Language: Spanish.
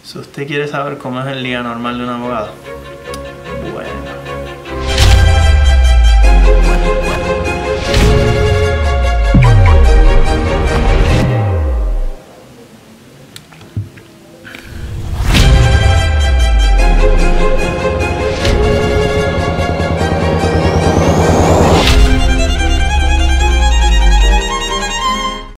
Si usted quiere saber cómo es el día normal de un abogado,